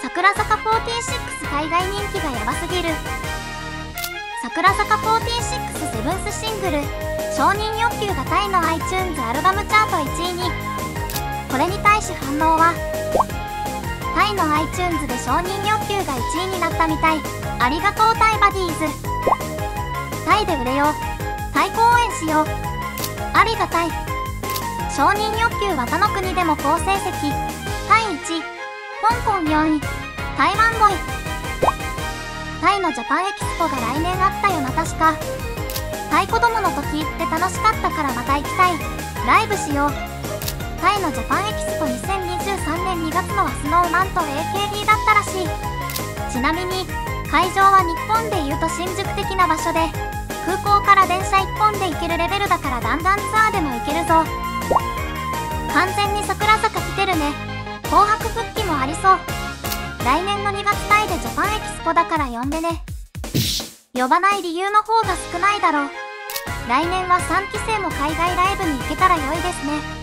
櫻坂46海外人気がヤバすぎる。櫻坂46セブンスシングル「承認欲求」がタイの iTunes アルバムチャート1位に。これに対し反応は、タイの iTunes で承認欲求が1位になったみたい。ありがとうタイバディーズ。タイで売れよう。タイ公演しよう。ありがたい。承認欲求は他の国でも好成績。タイ1位、香港4位、台湾5位。タイのジャパンエキスポが来年あったよな確か。タイ子供の時行って楽しかったからまた行きたい。ライブしよう。タイのジャパンエキスポ2023年2月のは SnowMan と AKB だったらしい。ちなみに会場は日本でいうと新宿的な場所で、空港から電車1本で行けるレベルだから弾丸ツアーでも行けるぞ。完全に櫻坂来てるね。紅白復帰もありそう。来年の2月タイでジャパンエキスポだから呼んでね。呼ばない理由の方が少ないだろう。来年は3期生も海外ライブに行けたら良いですね。